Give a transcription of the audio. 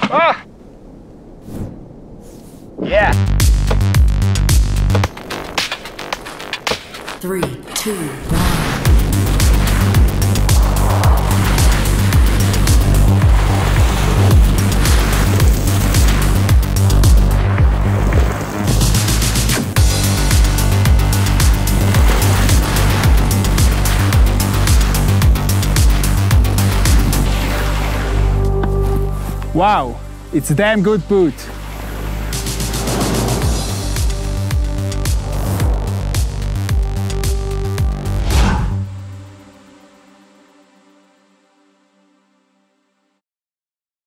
Ah! Yeah. 3, 2, 1. Wow, it's a damn good boot.